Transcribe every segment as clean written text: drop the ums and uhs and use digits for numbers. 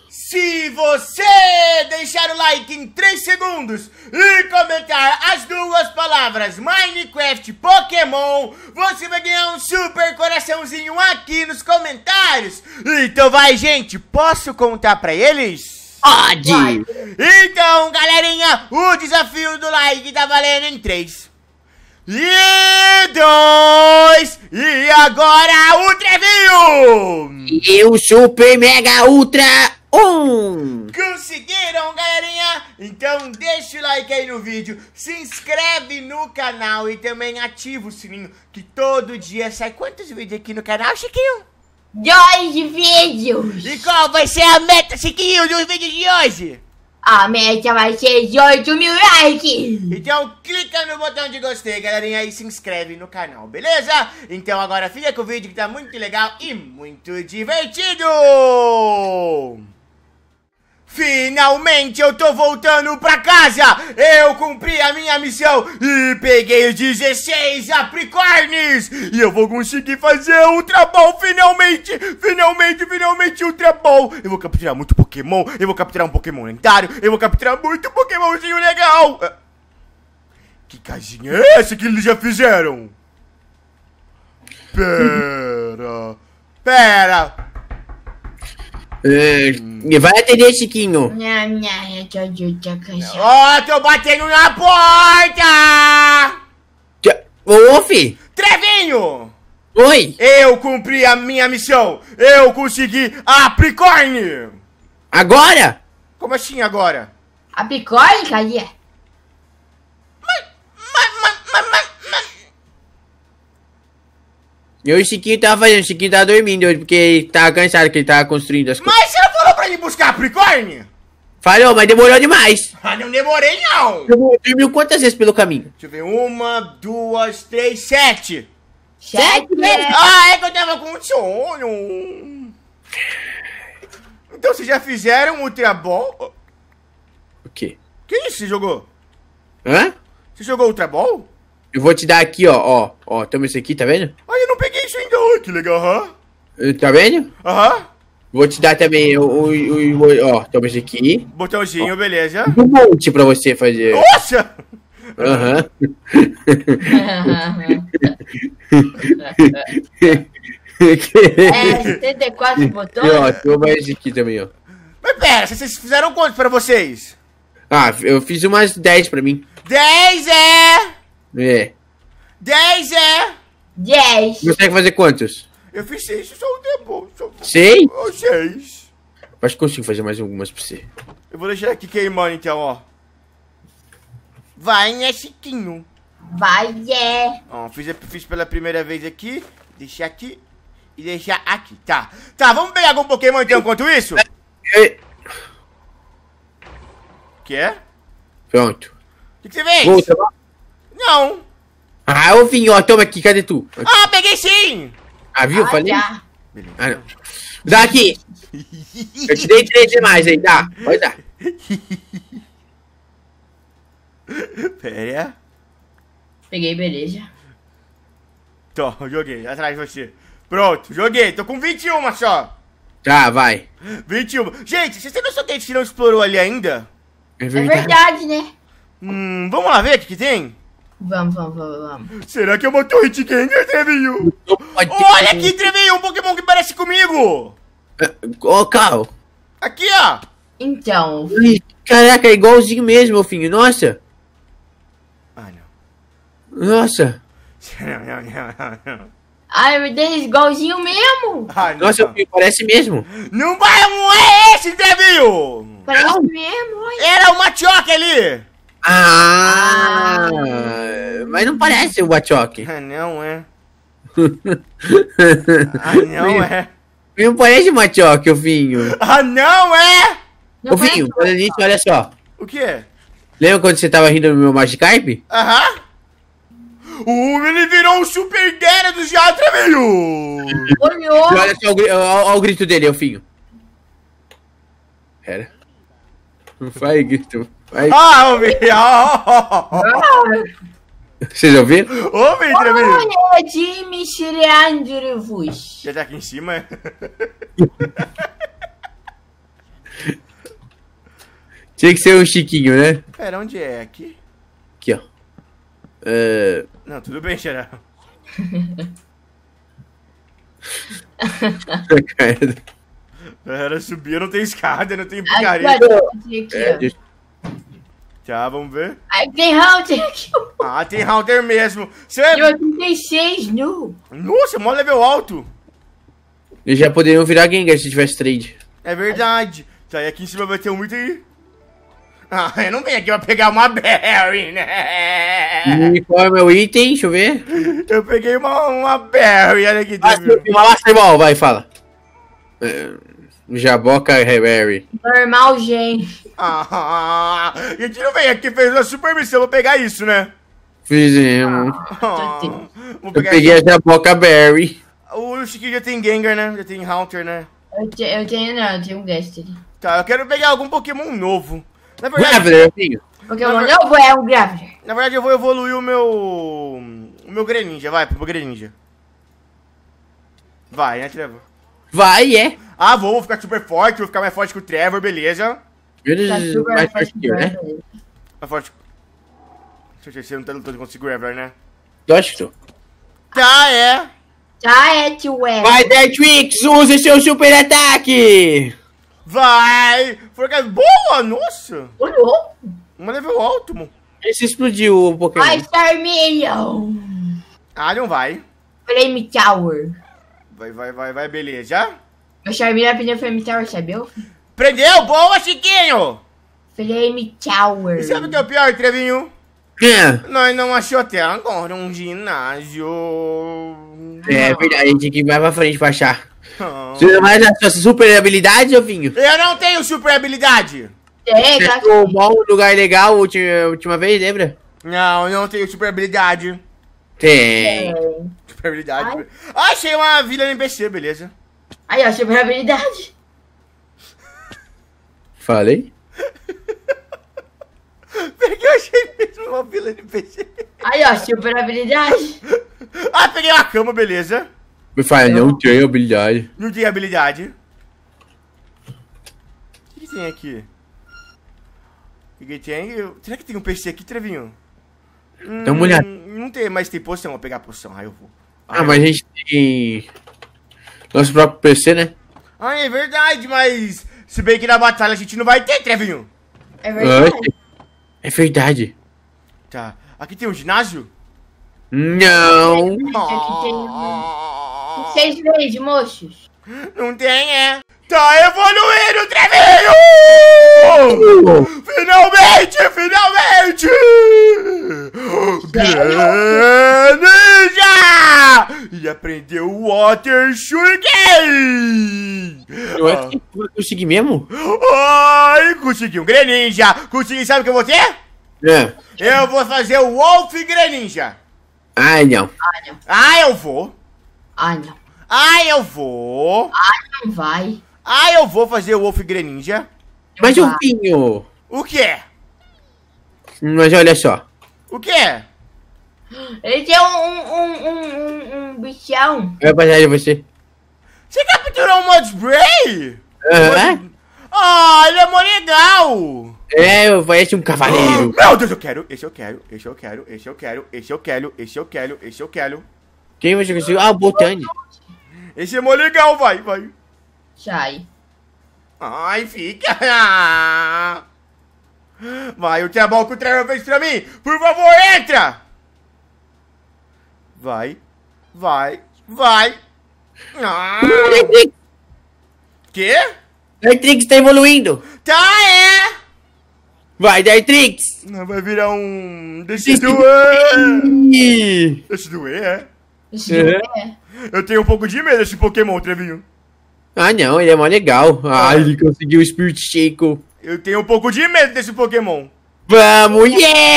Se você deixar o like em 3 segundos e comentar as duas palavras Minecraft Pokémon, você vai ganhar um super coraçãozinho aqui nos comentários. Então vai, gente, posso contar pra eles? Pode! Então, galerinha, o desafio do like tá valendo em 3 e 2, e agora o Trevinho! E o Super Mega Ultra 1! Conseguiram, galerinha? Então deixa o like aí no vídeo, se inscreve no canal e também ativa o sininho, que todo dia sai quantos vídeos aqui no canal, Chiquinho? 2 vídeos! E qual vai ser a meta, Chiquinho, dos vídeos de hoje? A meta vai ser 18 mil likes! Então clica no botão de gostei, galerinha, e se inscreve no canal, beleza? Então agora fica com o vídeo que tá muito legal e muito divertido! Finalmente eu tô voltando pra casa! Eu cumpri a minha missão e peguei os 16 Apricornes! E eu vou conseguir fazer Ultra Ball finalmente! Finalmente Ultra Ball! Eu vou capturar muito Pokémon, eu vou capturar um Pokémon lendário, eu vou capturar muito Pokémonzinho legal! Que casinha é essa que eles já fizeram? Pera! Vai atender, Chiquinho. Ó, tô batendo na porta! Ô, fi! Trevinho! Oi! Eu cumpri a minha missão! Eu consegui a Apricorn! Agora? Como assim agora? A Apricorn, cadê? E o Chiquinho tava fazendo, o Chiquinho tava dormindo hoje, porque ele tava cansado, que ele tava construindo as coisas. Mas você não falou pra ir buscar a Apricorn? Falou, mas demorou demais. Ah, não demorei não! Dormiu quantas vezes pelo caminho? Deixa eu ver, 1, 2, 3, 7! 7 vezes! Ah, é que eu tava com sono! Então vocês já fizeram o Ultra Ball? O quê? Que isso você jogou? Hã? Você jogou Ultra Ball? Eu vou te dar aqui, ó, toma esse aqui, tá vendo? Ai, eu não peguei isso ainda, ai, que legal, aham. Tá vendo? Aham. Vou te dar também ó, toma esse aqui. Botãozinho, beleza. Um monte pra você fazer. Nossa! Aham. É, 74 botões? Ó, toma esse aqui também, ó. Mas pera, vocês fizeram quantos pra vocês? Ah, eu fiz umas 10 pra mim. 10 é! É. 10 é! 10! Consegue fazer quantos? Eu fiz 6, só um tempo. 6? 6. Acho que consigo fazer mais algumas pra você. Eu vou deixar aqui queimando então, ó. Vai, né, Chiquinho? Vai, é! Ó, fiz pela primeira vez aqui. Deixar aqui. E deixar aqui, tá. Tá, vamos pegar algum Pokémon então enquanto isso? Que é? Pronto. O que você fez? Volta lá. Não. Ah, ô Vinho, ó, toma aqui, cadê tu? Aqui. Ah, peguei sim. Ah, viu? Ah, Falei? já. Ah, não. Dá aqui. Eu te dei 3 demais aí, dá. Pode dar. Pera. Peguei, beleza. Tô, joguei, atrás de você. Pronto, joguei, tô com 21 só. Tá, vai. 21. Gente, vocês têm noção que a gente não explorou ali ainda? É verdade, né? Vamos lá ver o que tem? Vamos. Será que é uma torre de Gengar, Trevinho? Pode ter- Olha aqui, Trevinho, um Pokémon que parece comigo. Ô, Carl. Aqui, ó. Então, Ih, caraca, é igualzinho mesmo, meu filho. Nossa. Ah, não. Nossa. Não. ai meu Deus, igualzinho mesmo! Ah, não. Nossa, meu filho, parece mesmo. Não é esse, Trevinho. Parece mesmo, olha. Era uma choque ali. Ah, mas não parece o Bachoque. Ah, não é. Ah, não é. Não parece o Bachoque, o Vinho. Ah, não é. Não Ô, Vinho, olha isso, olha só. O que? Lembra quando você tava rindo no meu Magikarp? Aham. Ele virou um super Gyarados já, Trevinho. Olhou! Olha só olha o grito dele, Elfinho. Pera. Não faz grito. Vai. Ah, ouvi. Vocês ouviram? Ouvi, Trevinho. Olha, Jimmy Shirandrivus. Já tá aqui em cima. Tinha que ser um chiquinho, né? Pera, onde é? Aqui? Aqui, ó. Não, tudo bem, Xará. Era subir, não tem escada, não tem picareta. Aqui, ó. Tá, vamos ver. Aí tem Hunter aqui. Ah, tem Hunter mesmo. Você Eu é... 36, nu. Nossa, mó level alto. Eles já poderiam virar Gengar se tivesse trade. É verdade. Tá, e aqui em cima vai ter um item. Ah, eu não venho aqui pra pegar uma berry, né? E qual é o meu item? Deixa eu ver. Eu peguei uma berry, olha aqui. Uma Master Ball, vai, fala. Jaboca Berry. Normal, gente. Ah, a gente não veio aqui, fez uma super missão, vou pegar isso, né? Fizemos. Ah, vou Eu pegar peguei a Jaboca Berry. O Chiquinho já tem Gengar, né? Já tem Hunter, né? Eu tenho um Destiny. Tá, eu quero pegar algum Pokémon novo. Na verdade, Graveler, filho. Pokémon novo é um Graveler. na verdade eu vou evoluir o meu Greninja, vai, pro Greninja. Vai, né, Trevor? Vai, é. Ah, vou ficar super forte, vou ficar mais forte que o Trevor, beleza. Menos Tá super mais forte, forte que eu, né? Mais forte. Você não tá lutando contra o Graveler, né? Lógico que tô. Tá, é. Tá, é, tio Ed. Vai, Dartrix, use seu super ataque! Vai. Forca boa, nossa. Olhou. Uma level alto, mano. Esse explodiu o Pokémon. Vai, Starminion. Ah, não vai. Flame Tower. Vai, beleza. O Charmeleon aprendeu Flame Tower, sabeu? Prendeu? Boa, Chiquinho! Flame Tower. E sabe o que é o pior, Trevinho? É, Nós não achamos até agora um ginásio. é verdade, a gente tem que ir mais pra frente pra achar. Ah. Você usa mais a sua super habilidade, ô Vinho? Eu não tenho super habilidade. É, Você claro que achou um tem. bom lugar legal a última vez, lembra? Não, eu não tenho super habilidade. Tem. Super habilidade. Ah, achei uma vila NPC, beleza. Aí, ó, super habilidade. Falei? Peguei, eu achei mesmo uma vila NPC. Aí, ó, super habilidade. Ah, peguei uma cama, beleza. Me fala, não tenho habilidade. Não tem habilidade. O que tem aqui? O que tem? Será que tem um PC aqui, Trevinho? Dá uma olhada. Não tem, mas tem poção. Vou pegar a poção. Aí eu vou. Ah, mas a gente tem nosso próprio PC, né? Ah, é verdade, mas se bem que na batalha a gente não vai ter, Trevinho. É verdade. É verdade. Tá. Aqui tem um ginásio? Não. Aqui tem 6 vezes, moços. Não tem, é. Tá evoluindo, Trevinho! Finalmente! Greninja! E aprendeu o Water Shuriken! Eu acho que eu consegui mesmo? Ai, consegui um Greninja! Consegui, sabe o que eu vou ter? É. Eu vou fazer o Wolf Greninja! Ai, não. Ah, eu vou! Ah, não. Ah, eu vou! Não vai. Ah, eu vou fazer o Wolf Greninja! Mas o Vinho. O quê? Mas olha só. O quê? Ele tem um bichão. Vai passar de você. Você capturou um Mudspray? Aham. Ah, ele é mó legal! É, parece um cavaleiro. Meu Deus, eu quero! Esse eu quero, esse eu quero, esse eu quero, esse eu quero, esse eu quero, esse eu quero. Quem você conseguiu? Ah, o Botani. Esse é mó legal, vai. Sai. Ai, fica! Vai, o trabalho que o Trevor fez pra mim! Por favor, entra! Vai. Ah. Dartrix. Quê? Dartrix tá evoluindo. Tá, é! Vai, Dartrix. Não, vai virar um... Decidueye. Decidueye, é? Isso É. é. Eu tenho um pouco de medo desse Pokémon, Trevinho. Ah, não, ele é mó legal. Ah, ele conseguiu o Spirit Shake. Eu tenho um pouco de medo desse Pokémon. Vamos,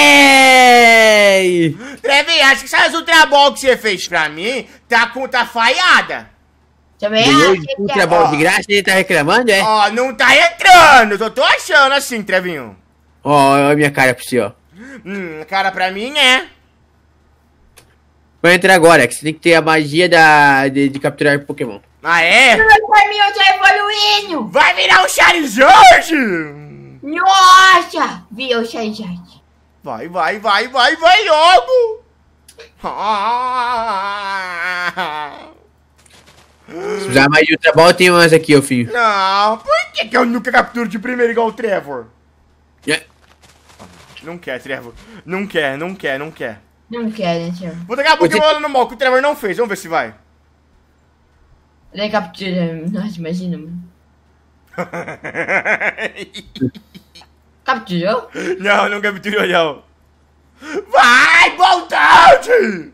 yay! Trevinho, acho que essa Ultra Ball que você fez pra mim tá falhada. Também Ganhou acho de que Ultra Ball de graça e ele tá reclamando, é? Ó, não tá entrando. Eu tô achando assim, Trevinho. Ó, olha a minha cara pra você, ó. Cara, pra mim é. Vai entrar agora, que você tem que ter a magia de capturar Pokémon. Ah, é? Meu Charminho tá evoluindo. Vai virar um Charizard! Nossa! Viu, Charizard? Vai logo! Ah. Se precisar mais de Ultra Ball, tem umas aqui, ô filho. Não, por que eu nunca capturo de primeiro igual o Trevor? É. Não quer, Trevor. Não quer. Não quero, né, Trevor? Vou tacar a Pokébola no mal, que o Trevor não fez. Vamos ver se vai. Ele captura. Nossa, imagina, mano. Capturou? Não capturou, não. Vai, Voltante!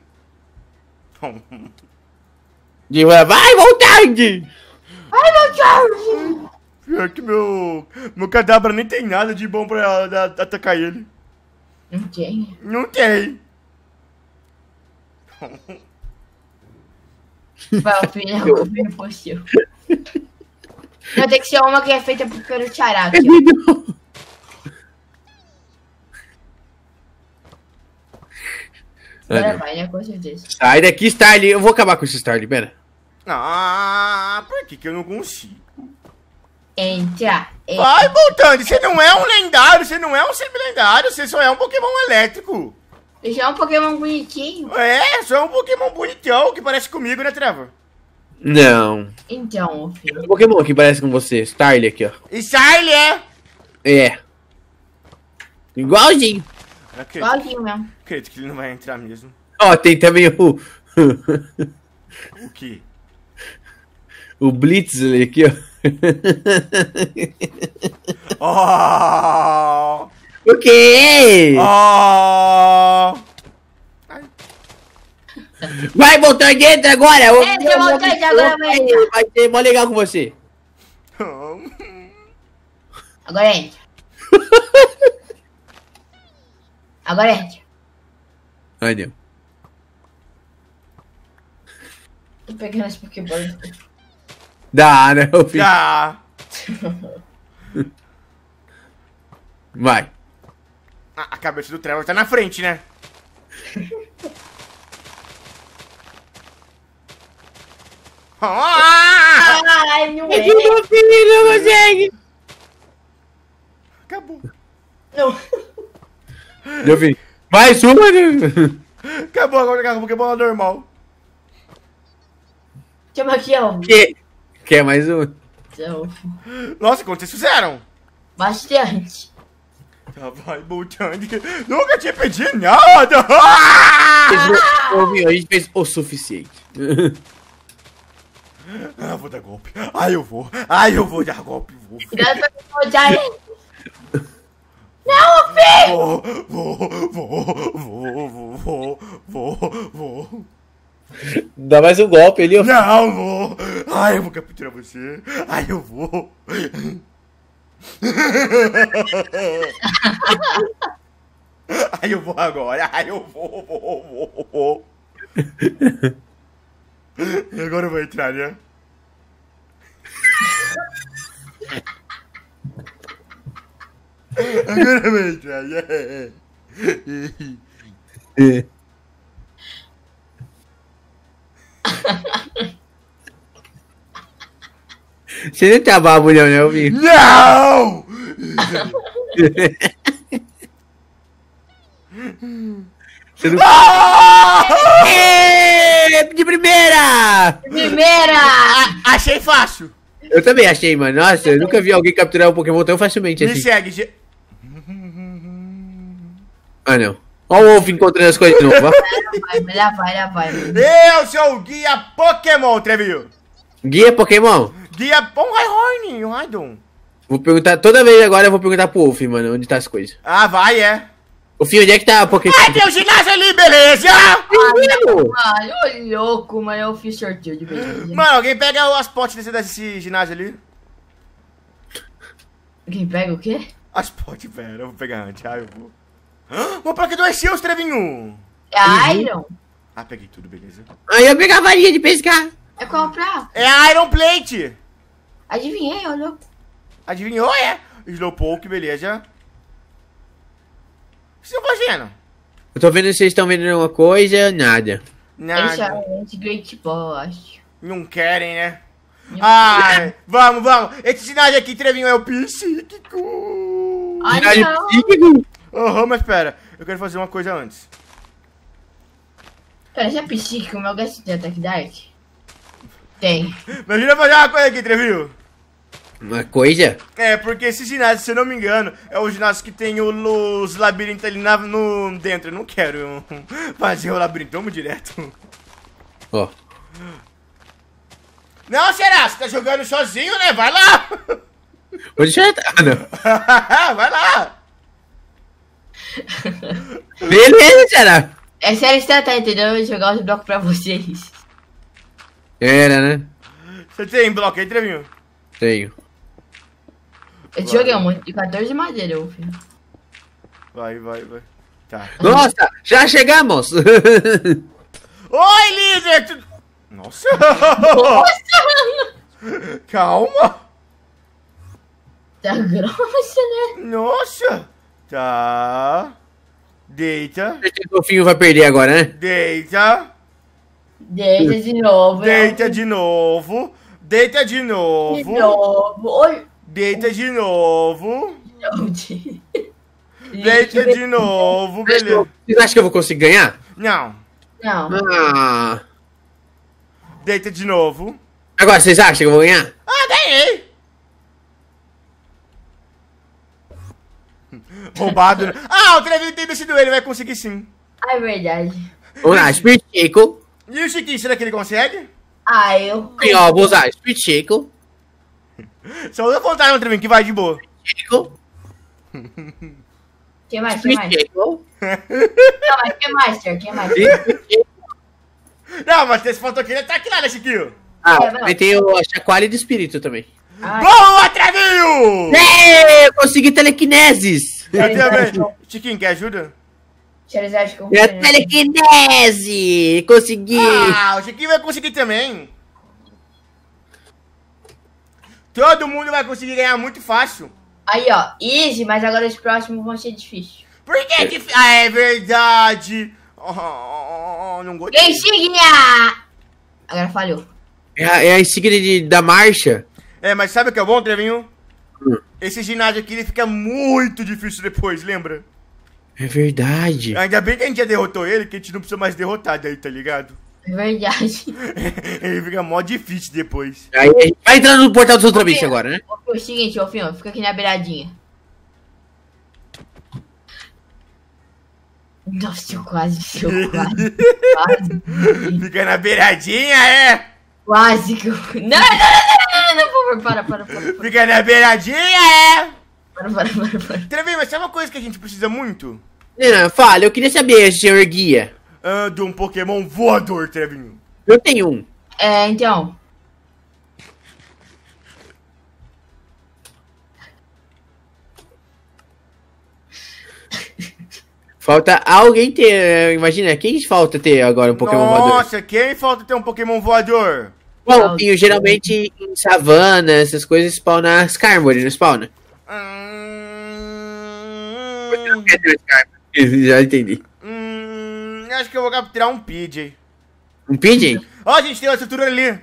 Vai, Voltante! Ai, meu Deus! Pior que meu Kadabra nem tem nada de bom pra atacar ele. Não tem. Não tem. Vai, o filho, o filho possível. Não, tem que ser uma que é feita pelo Charaki. Agora vai, né? Com certeza. Sai daqui, Starly. Eu vou acabar com esse Starly, pera. Ah, por que eu não consigo? Entra. Vai, Voltante, você não é um lendário, você não é um semi-lendário, você só é um Pokémon elétrico. Deixa é um Pokémon bonitinho. É, só é um Pokémon bonitão que parece comigo, né, Trevor? Não. Então, filho. Tem um Pokémon que parece com você. Starly aqui, ó. E Charlie é? É. Igualzinho. Igualzinho mesmo. Acredito que ele não vai entrar mesmo. Ó, tem também o... O quê? o Blitz ali aqui, ó. Oh! O quê? Oh! Vai, Voltante, entra agora! Entra, Voltante, agora vai entrar. Vai ser mó legal com você. Agora entra. Agora entra. Ai, não. Tô pegando esse Pokébola. Dá, né, meu filho? Já! Vai. A cabeça do Trevor tá na frente, né? Ah! Ai, não é. Meu filho não consegue. Acabou. Não. Meu filho. Mais uma, né? Acabou agora com a Pokébola normal. Chama aqui, ó. Quer mais uma? Então, Nossa, quanto vocês fizeram? bastante. Tá, vai, Voltante. Nunca tinha pedido nada. Ô, meu, a gente fez o suficiente. Ah, vou dar golpe. Eu vou dar golpe. Cuidado pra não molhar ele. Não, filho! Vou. Dá mais um golpe ali, ó. Não, vou. Eu vou capturar você. Eu vou. Eu vou agora. Eu vou. E agora eu vou entrar, né? Agora eu vou entrar, né? Você não tá bravo, não, né, filho? Não! Você não... Ah! De primeira! Primeira! Achei fácil. Eu também achei, mano. Nossa, eu nunca vi alguém capturar um Pokémon tão facilmente Me assim. segue. Ah, não. Olha o Wolf encontrando as coisas de novo, ó. Lá vai. Eu sou o guia Pokémon, Trevio. Guia Pokémon? Guia Raihorn, o Raidon. Vou perguntar, toda vez agora eu vou perguntar pro Wolf, mano, onde tá as coisas. Vai, é. Ô, filho, onde é que tá o Pokémon? Tem o ginásio ali, beleza? Menino! Mano, ô louco, mas eu fiz sorteio de vez. Mano, alguém pega as potes desse ginásio ali. Quem pega o quê? As potes, pera, eu vou pegar antes. Eu vou. Uma placa do seus, Trevinho. É Iron? Peguei tudo, beleza. Aí eu pegar a varinha de pescar. É comprar. É a Iron Plate. Adivinhei, ô louco. Adivinhou, é? Slowpoke, beleza. O que vocês estão fazendo? Eu tô vendo se vocês estão vendendo alguma coisa, nada. Eles Nada. chamam de Great Ball, eu acho. Não querem, né? Ai, vamos. Esse ginásio aqui, Trevinho, é o psíquico. Ai, Ginásio não. psíquico? Aham, mas pera. Eu quero fazer uma coisa antes. Pera, você é psíquico, meu gasto de Attack Dark? Tem. Imagina fazer uma coisa aqui, Trevinho. Uma coisa? É, porque esse ginásio, se eu não me engano, é o ginásio que tem os labirintos ali no dentro. Eu não quero fazer o labirinto, vamos direto. Ó. Não, será? Você tá jogando sozinho, né? Vai lá! Onde já tá? Ah, não. Vai lá! Beleza, será? É sério que você tá entendendo? Eu vou jogar os blocos pra vocês. Era, né? Você tem bloco aí, Trevinho? Tenho. Eu te joguei um monte de 14 madeira, eu filho. Vai. Tá. Nossa, já chegamos! Oi, líder! Nossa! Calma! Tá grossa, né? Nossa! Tá. Deita. O golfinho vai perder agora, né? Deita. Deita de novo. Deita de novo. Deita de De novo. novo. Oi. Deita de novo. De... Deita de novo, beleza. Vocês acham que eu vou conseguir ganhar? Não. Não. Ah. Deita de novo. Agora, vocês acham que eu vou ganhar? Ah, ganhei! Roubado, né? Ah, o Trevinho tem descido ele, vai conseguir sim. Ah, é verdade. Vamos lá, Spirit Chico. E o Chiquinho, será que ele consegue? Ah, eu... Sim, ó, vou usar Spirit Chico. Só usa vontade no Trevinho, que vai de boa. Chico. Quem mais? Spirit Chico. Não, mas quem mais, Sir? Quem mais? Não, mas esse faltou aquele ataque lá, né, Chiquinho? Ah, É, vai. aí tem a chacoalha do espírito também. Ai, Boa, Trevinho! É, eu consegui telequinesis. Eu também. Chiquinho, quer ajuda? Charizard com É telequinese! Consegui! Ah, o Chiquinho vai conseguir também. Todo mundo vai conseguir ganhar muito fácil. Aí, ó. Easy, mas agora os próximos vão ser difíceis. Por que é difícil? Ah, é verdade. Oh, não gostei. Insígnia! Agora falhou. É a insígnia da marcha. É, mas sabe o que é bom, Trevinho? Hum. Esse ginásio aqui, ele fica muito difícil depois, lembra? É verdade. Ainda bem que a gente já derrotou ele, que a gente não precisa mais derrotar daí, tá ligado? É verdade. Ele fica mó difícil depois. Aí a gente vai entrar no portal dos Ultra Beast agora, né? É o seguinte, ô Finho, fica aqui na beiradinha. Nossa, eu quase. Fica na beiradinha, é? Quase que eu... Não, por favor, para. Fica na beiradinha, é? Para. Trevinho, mas sabe uma coisa que a gente precisa muito? Não, fala, eu queria saber, senhor guia. Ah, de um Pokémon voador, Trevinho. Eu tenho um. É, então... Falta alguém ter. Imagina, quem falta ter agora um Pokémon voador? Nossa, quem falta ter um Pokémon voador? Bom, e geralmente em savana, essas coisas spawna Skarmory, não spawna? Você não quer ter um Skarmory? Já entendi. Acho que eu vou capturar um PJ. Um PJ? Ó, a gente tem uma estrutura ali.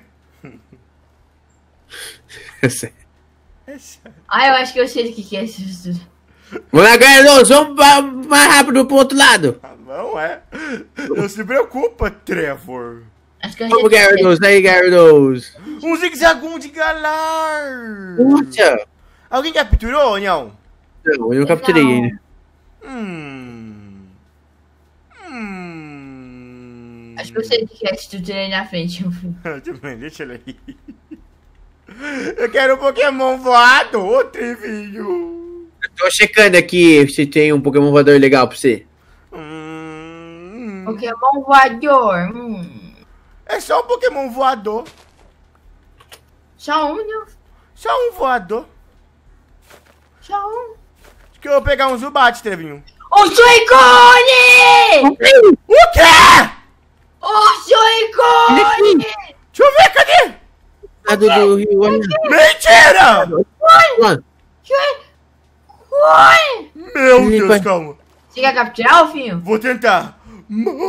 Ah, eu acho que eu sei do que é isso. Vamos lá, Gyarados, vamos mais rápido pro outro lado. Não é? Não se preocupa, Trevor. Acho que eu Vamos, sei do que é. Gyarados, aí, Gyarados. Um zigzagum de galar. Nossa. Alguém capturou, não? Não, eu não capturei Não. ainda. Acho que eu sei do que é estrutura aí na frente. Também, deixa ele aí. Eu quero um Pokémon voado, ô Trevinho. Eu tô checando aqui se tem um Pokémon voador legal pra você. Pokémon voador. É só um Pokémon voador. Só um, né? Só um voador. Só um. Acho que eu vou pegar um Zubat, Trevinho. O Suicune! O quê? O Suicune! Deixa eu ver, cadê? Lado do rio, olha. Mentira! Mano, Suicune! Meu Ele Deus, vai- calma. Você quer capturar, Finho? Vou tentar.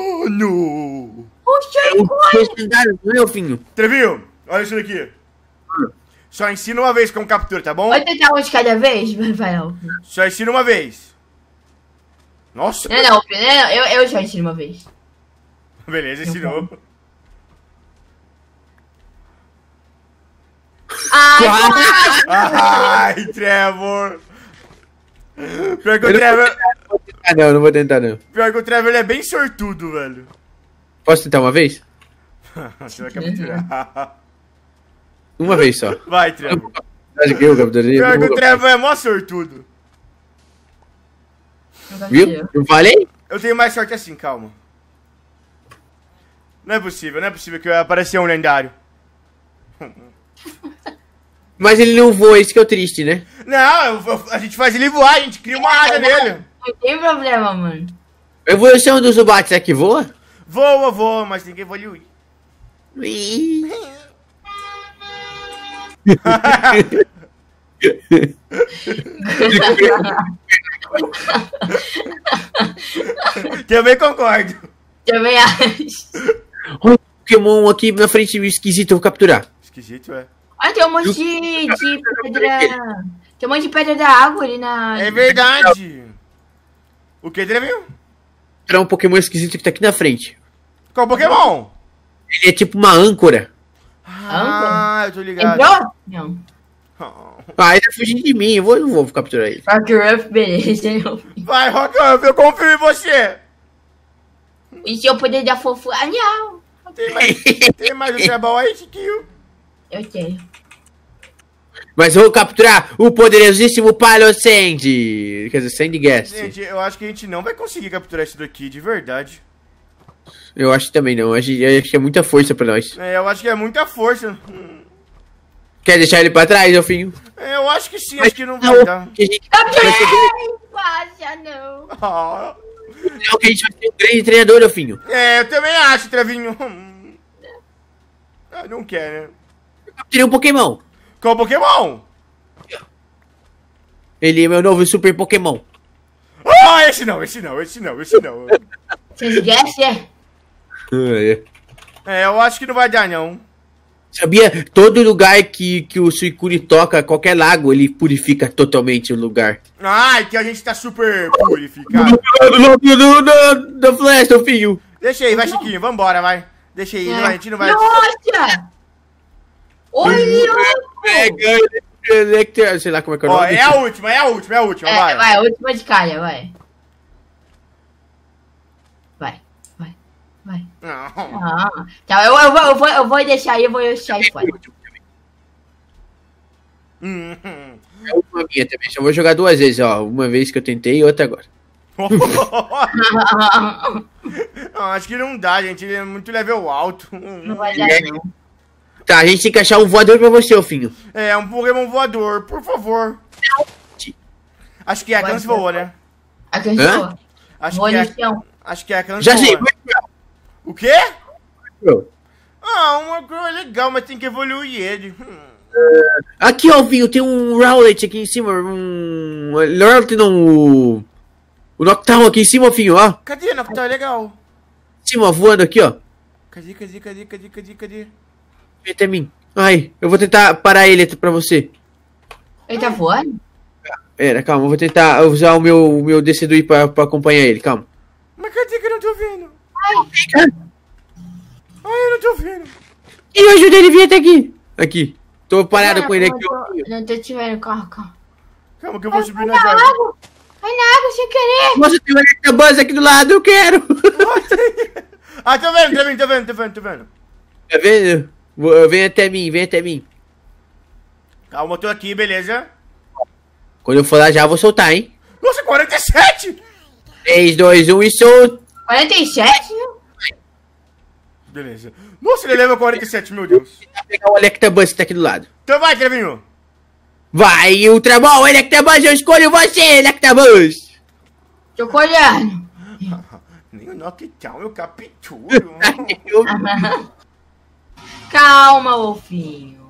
Mano. O é um Suicune! legendário, não é, filho? Trevinho, olha isso daqui. Só ensina uma vez como captura, tá bom? Pode tentar um de cada vez? Vai, não. Só ensina uma vez. Nossa. Não, eu já ensino uma vez. Beleza, ensinou. Ai, Trevor. Pior que o Trevor... Não vou tentar não. Pior que o Trevor ele é bem sortudo, velho. Posso tentar uma vez? Você vai capturar. Uma vez só. Vai, Trevor. Acho que eu capturei. Pior que o Trevor é mó sortudo. Viu? Eu falei? Eu tenho mais sorte assim, calma. Não é possível que apareceu um lendário. Mas ele não voa, isso que é o triste, né? Não, a gente faz ele voar, a gente cria uma asa nele. Não tem problema, mano. A evolução do Zubat, será que voa? Voa, mas tem que evoluir. Ih. Também concordo. Também acho. Olha o Pokémon aqui na frente, esquisito, eu vou capturar. Esquisito, é. Olha, tem um monte de pedra. Tem um monte de pedra da água ali na. É verdade. O que, Trevinho? É um Pokémon esquisito que tá aqui na frente. Qual Pokémon? Ele é tipo uma âncora. Ah, eu tô ligado. Entrou? Não. Ah, ele tá fugindo de mim, eu não vou capturar ele. Rock beleza. Vai, Rock, eu confio em você. E se eu poder dar fofo? Ah, não. Tem mais um trabalho aí, Chiquinho? Eu tenho. Mas eu vou capturar o poderosíssimo Palosand. Quer dizer, Sandgast. Gente, eu acho que a gente não vai conseguir capturar isso daqui, de verdade. Eu acho também não, acho que é muita força pra nós. É, eu acho que é muita força. Quer deixar ele pra trás, Elfinho? É, eu acho que sim, acho que não vai dar. Que a gente Passa, não. Ah, não, que a gente vai ser um grande treinador, Elfinho. é, eu também acho, Trevinho. Ah, não quer, né? Capturei um Pokémon. Qual Pokémon? Ele é meu novo Super Pokémon. Ah, esse não. Você esquece? É, eu acho que não vai dar, não. Sabia? Todo lugar que o Suicune toca, qualquer lago, ele purifica totalmente o lugar. Ah, que a gente tá super purificado. Da floresta, Elfinho. Deixa aí, vai, Chiquinho, vambora, vai. Deixa aí, a gente não vai... Nossa! Pega, sei lá como é que é o Ó, nome. é a última, vai. Vai, última de calha, vai. Vai. Não. Ah, tá, eu vou deixar aí, eu vou deixar aí fora. Uhum. É uma minha também, só vou jogar duas vezes, ó. Uma vez que eu tentei e outra agora. Não, acho que não dá, gente. Ele é muito level alto. Não vai dar, não. Tá, a gente tem que achar um voador pra você, Elfinho. É, um Pokémon voador, por favor. Acho que é a Cans voa, né? A canção? Acho Voa que no é, chão. acho que é a Cans Já sei, voa. O quê? Ah, uma Crow é legal, mas tem que evoluir ele. Aqui, ó, Elfinho, tem um Rowlet aqui em cima. Rowlet não, o Noctowl aqui em cima, Elfinho, ó. Cadê? Noctowl é legal. Em cima, voando aqui, ó. Cadê? Vem até mim. Ai, eu vou tentar parar ele pra você. Ele tá voando? Pera, calma, eu vou tentar usar o meu descedui pra acompanhar ele, calma. Mas cadê que eu não tô vendo? Ai, eu não tô vendo. E eu ajudei ele a vir até aqui. Aqui. Tô parado com ele aqui. Não tô te vendo, calma. Calma que eu vou subir na Vai na água. água! Vai na água sem querer! Nossa, tem um Electabuzz aqui do lado, eu quero. Ah, tô vendo. Tá vendo? Vem até mim. Calma, eu tô aqui, beleza? Quando eu for lá já, eu vou soltar, hein? Nossa, 47! 3, 2, 1 e solto. 47? Beleza. Nossa, ele leva 47, meu Deus. Vou pegar o Electabuzz que tá aqui do lado. Então vai, Trevinho. Vai, Ultra Ball, Electabuzz, eu escolho você, Electabuzz. Tô colhendo. Nem o Noctowl eu capturo. Calma, Wolfinho.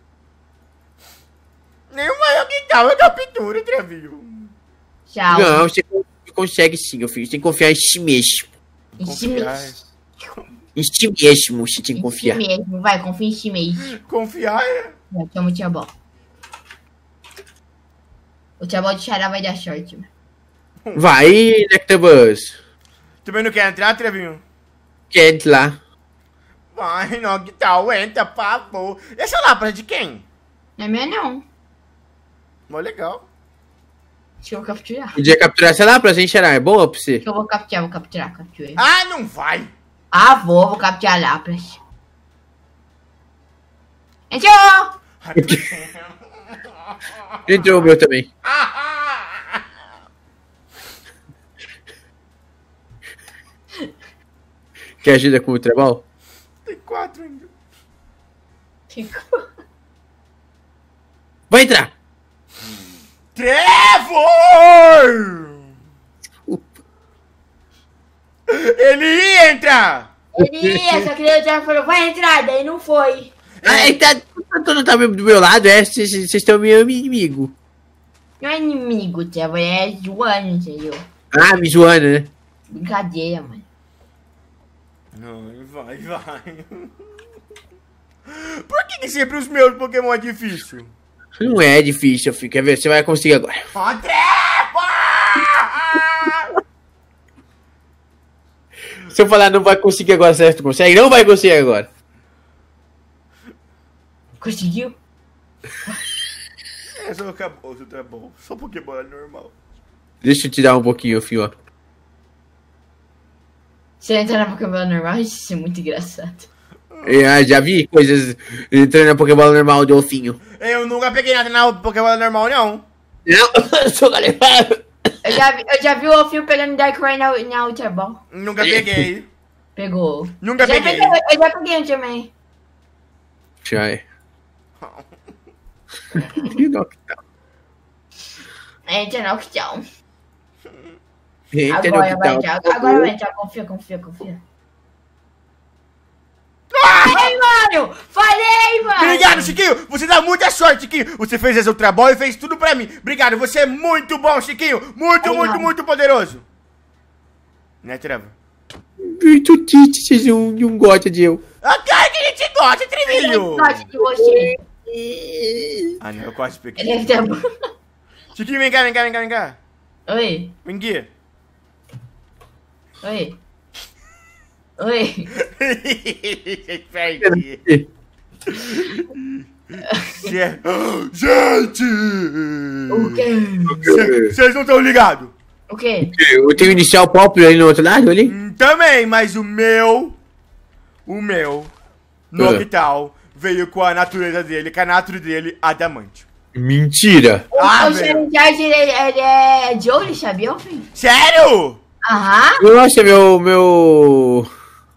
Nem o Noctowl eu capturo, Trevinho. Tchau. Não, você consegue sim, meu filho. Você tem que confiar em si mesmo. Em si mesmo, você tem que confiar. Em si mesmo, vai, confia em si mesmo. Confiar é... Chama o Tia Ball. O Tia Ball de Xará vai dar sorte. Vai, Nectabuzz. Também não quer entrar, Trevinho? Quer lá. Vai, não, que tal? Entra, por favor. Essa lápis é de quem? Não é minha, não. Mó legal. Acho que eu vou capturar. Podia capturar essa lá pra gente cheirar. É boa pra você? Acho que eu vou capturar. Capturei. Ah, não vai. Ah, vou capturar lápis. Entrou! Entrou o meu também. Quer ajuda com o trebal? Tem 4 ainda. Vai entrar! Trevor! Ele ia entrar! Ele ia, só que daí o Trevor falou, vai entrar, daí não foi. Ah, ele tá, não tá do meu lado, vocês estão meu inimigo. Não é inimigo, Trevor, é zoando, entendeu? Ah, me zoando, né? Brincadeira, mano. Não, vai. Por que sempre os meus Pokémon é difícil? Não é difícil, filho. Quer ver? Você vai conseguir agora. Ó, Trevor! Se eu falar não vai conseguir agora, certo? Consegue? Não vai conseguir agora. Conseguiu? É, só acabou, isso é bom. Só Pokémon é normal. Deixa eu te dar um pouquinho, filho, ó. Se ele entrar na Pokémon normal, isso é muito engraçado. Já vi coisas entrando na Pokébola normal de Olfinho. Eu nunca peguei nada na Pokémon normal, não. Não, eu sou galera. Eu já vi o Olfinho pegando Darkrai na Ultra Ball. Nunca peguei. Pegou. Nunca peguei. Eu já peguei um também. Já é. Que Noctowl. Entra no Octão. Eita, Agora vai Noctowl. entrar, agora vai entrar. Confia. Falei, mano! Falei, mano! Obrigado, Chiquinho! Você dá muita sorte, Chiquinho! Você fez esse Ultra Ball e fez tudo pra mim! Obrigado, você é muito bom, Chiquinho! Muito poderoso! Né, Trevor? Muito tite, vocês não gostam de eu. Ah, cara, que a gente gosta, Trevinho! Eu gosto de você. Ah, não, eu quase peguei. Ele é bom. Chiquinho, vem cá. Oi. Vem aqui. Oi. Perdi. Gente! O quê? Vocês não estão ligados? O quê? Eu tenho inicial próprio ali no outro lado, ali? Também, mas o meu Noctowl veio com a natureza dele, com a natureza dele, adamante. Mentira. Ah, O Charizard, ele é de ouro, sabia, filho? Sério? Aham. Nossa, meu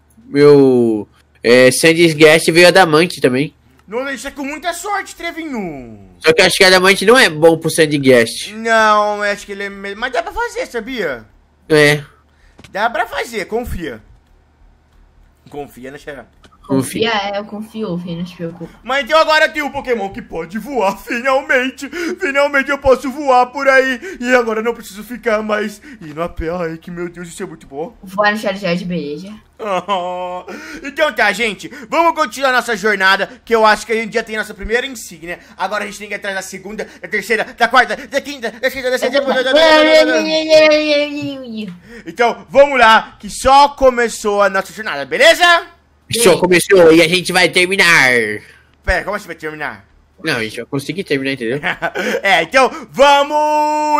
Sandygast veio adamante também. Não, isso é com muita sorte, Trevinho. Só que eu acho que adamante não é bom pro Sandygast. Não, acho que ele é... Mas dá pra fazer, sabia? É. Dá pra fazer, confia. Confia na Xará. Eu confio, filho, não se preocupe. Mas então agora tem um Pokémon que pode voar, finalmente! Finalmente eu posso voar por aí! E agora não preciso ficar mais indo a pé. Ai, que meu Deus, isso é muito bom. Voar no Charizard, beleza. Oh. Então tá, gente, vamos continuar nossa jornada, que eu acho que a gente já tem nossa primeira insígnia. Agora a gente tem que ir atrás da segunda, da terceira, da quarta, da quinta, da sexta, da sétima. Então, vamos lá, que só começou a nossa jornada, beleza? Só começou e a gente vai terminar. Pera, como você vai terminar? Não, a gente vai conseguir terminar, entendeu? Então, vamos